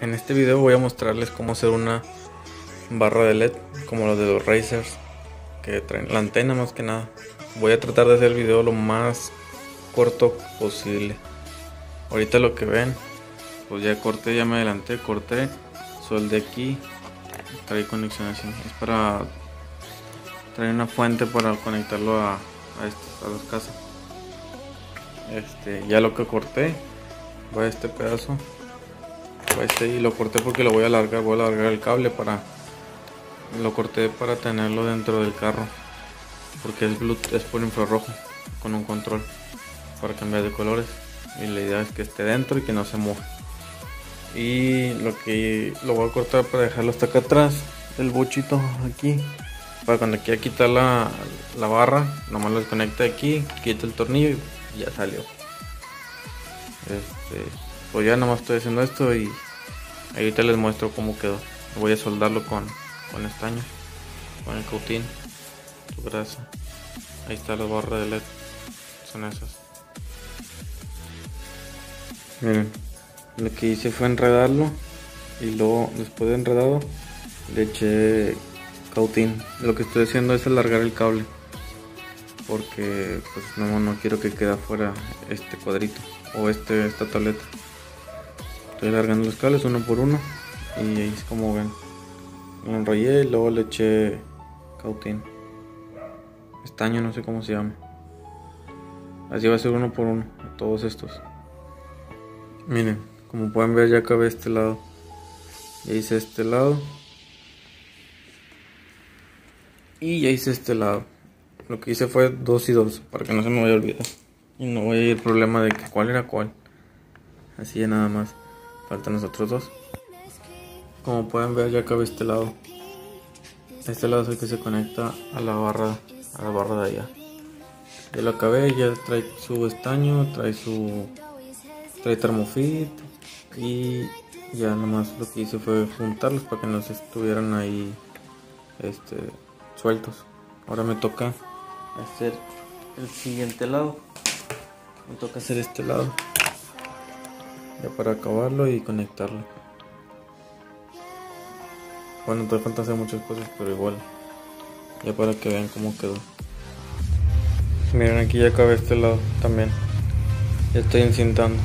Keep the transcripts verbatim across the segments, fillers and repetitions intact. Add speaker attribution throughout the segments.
Speaker 1: En este video voy a mostrarles cómo hacer una barra de L E D como los de los Razers que traen la antena. Más que nada voy a tratar de hacer el video lo más corto posible. Ahorita lo que ven, pues ya corté, ya me adelanté, corté, soldé aquí, trae conexión así, es para traer una fuente para conectarlo a, a, este, a las casas. Este, ya lo que corté va a este pedazo, va a este, y lo corté porque lo voy a alargar, voy a alargar el cable para, lo corté para tenerlo dentro del carro, porque es Bluetooth, es por infrarrojo, con un control para cambiar de colores, y la idea es que esté dentro y que no se moje. Y lo que lo voy a cortar para dejarlo hasta acá atrás, el bochito aquí, para cuando quiera quitar la, la barra, nomás lo desconecta de aquí, quita el tornillo y ya salió. Este, pues ya nomás estoy haciendo esto y ahorita les muestro cómo quedó. Voy a soldarlo con, con estaño, con el cautín, su grasa. Ahí está la barra de L E D, son esas. Miren, lo que hice fue enredarlo y luego después de enredado le eché cautín. Lo que estoy haciendo es alargar el cable porque pues no, no quiero que quede afuera este cuadrito o este, esta tableta. Estoy alargando los cables uno por uno y ahí es como ven. Lo enrollé y luego le eché cautín, estaño, no sé cómo se llama. Así va a ser uno por uno a todos estos. Miren, como pueden ver ya acabé este lado, ya hice este lado y ya hice este lado. Lo que hice fue dos y dos para que no se me vaya a olvidar y no vaya a ir problema de que cuál era cuál. Así ya nada más, faltan los otros dos. Como pueden ver ya acabé este lado. Este lado es el que se conecta a la barra, a la barra de allá. Ya lo acabé, ya trae su estaño, trae su trae termofit y ya nomás lo que hice fue juntarlos para que no se estuvieran ahí este, sueltos. Ahora me toca hacer el siguiente lado, me toca hacer este lado ya para acabarlo y conectarlo. Bueno, todavía falta hacer muchas cosas, pero igual ya para que vean cómo quedó. Miren, aquí ya acabé este lado también, ya estoy encintando.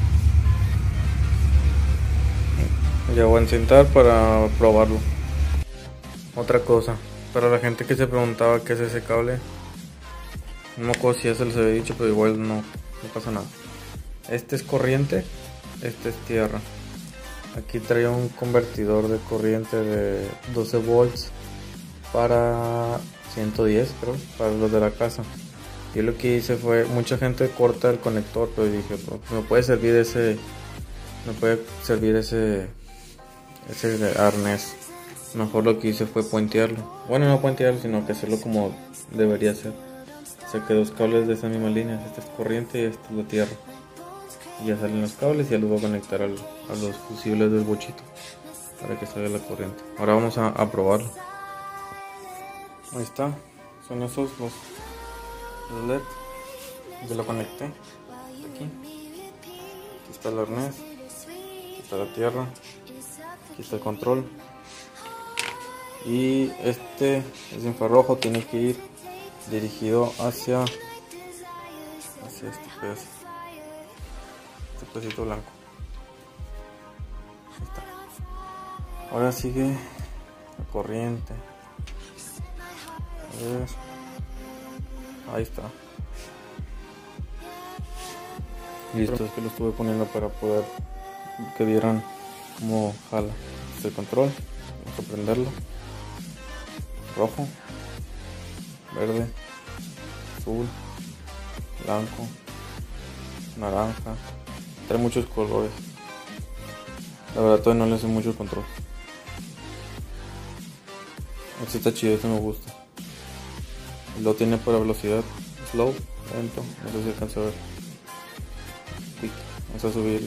Speaker 1: Ya voy a encintar para probarlo. Otra cosa, para la gente que se preguntaba qué es ese cable, no me acuerdo si ya se los había dicho, pero igual no, no pasa nada. Este es corriente, este es tierra. Aquí trae un convertidor de corriente de doce volts para ciento diez, creo, para los de la casa. Yo lo que hice fue, mucha gente corta el conector, pero dije, pues, me puede servir ese, me puede servir ese ese arnés. Mejor lo que hice fue puentearlo. Bueno, no puentearlo, sino que hacerlo como debería ser. Saqué dos cables de esa misma línea. Este es corriente y este es la tierra. Y ya salen los cables y ya los voy a conectar al, a los fusibles del bochito para que salga la corriente. Ahora vamos a, a probarlo. Ahí está. Son esos los, los L E D. Ya lo conecté. Aquí. Aquí está el arnés. Aquí está la tierra. Aquí está el control y este es infrarrojo, tiene que ir dirigido hacia hacia este pedazo, este pedacito blanco. Ahí está. Ahora sigue la corriente. A ver. Ahí está. Listo, es que lo estuve poniendo para poder que vieran cómo jala. Este es el control, vamos a prenderlo. Rojo, verde, azul, blanco, naranja. Trae muchos colores. La verdad todavía no le hace mucho control. Este está chido, este me gusta. Lo tiene para velocidad, slow, lento, no sé si alcanza a ver. Vamos a subirlo.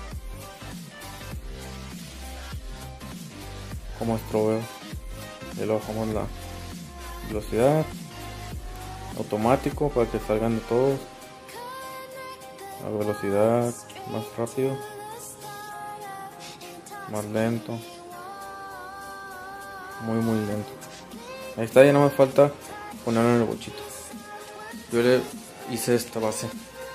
Speaker 1: Como estrobeo, ya le bajamos la velocidad, automático para que salgan de todos, la velocidad más rápido, Más lento. Muy muy lento. Ahí está, ya no me falta ponerlo en el bochito. Yo le hice esta base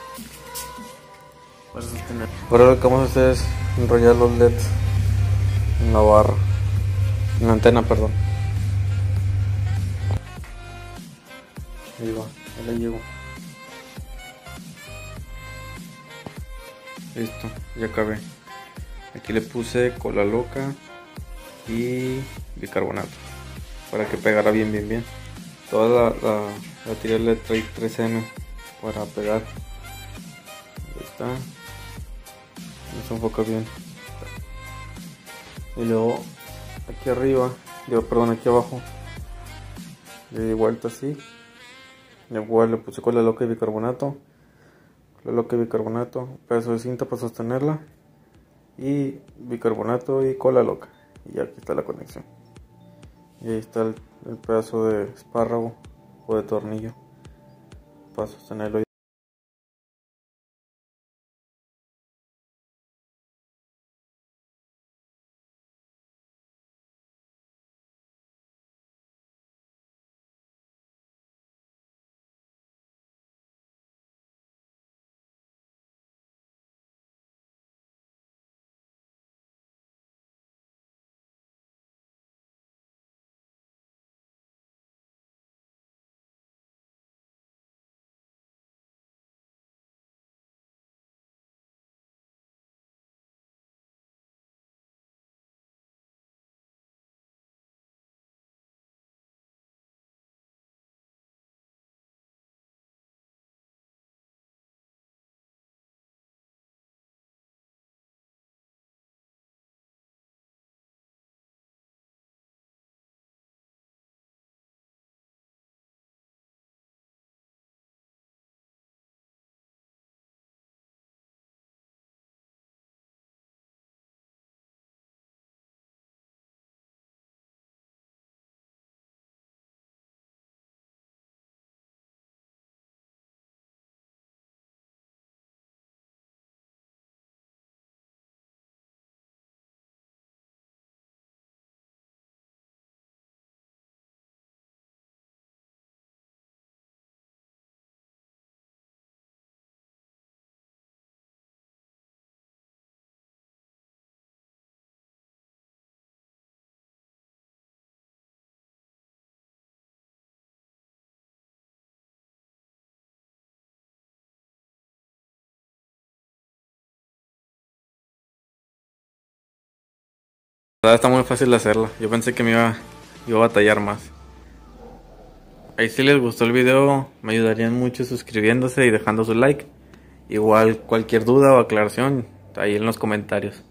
Speaker 1: para sostener. Ahora lo que vamos a hacer es enrollar los L E Ds en la barra, en la antena, perdón. Ahí va, ahí le llevo. Listo, ya acabé. Aquí le puse cola loca y bicarbonato para que pegara bien bien bien. Toda la, la, la tira L E D trae tres eme para pegar. Ahí está. No se enfoca bien. Y luego aquí arriba, digo, perdón, aquí abajo le di vuelta así. Igual le puse cola loca y bicarbonato. Cola loca y bicarbonato, un pedazo de cinta para sostenerla. Y bicarbonato y cola loca. Y aquí está la conexión. Y ahí está el, el pedazo de espárrago o de tornillo para sostenerlo. La verdad está muy fácil de hacerla. Yo pensé que me iba, iba a batallar más. Ahí si les gustó el video, me ayudarían mucho suscribiéndose y dejando su like. Igual cualquier duda o aclaración, ahí en los comentarios.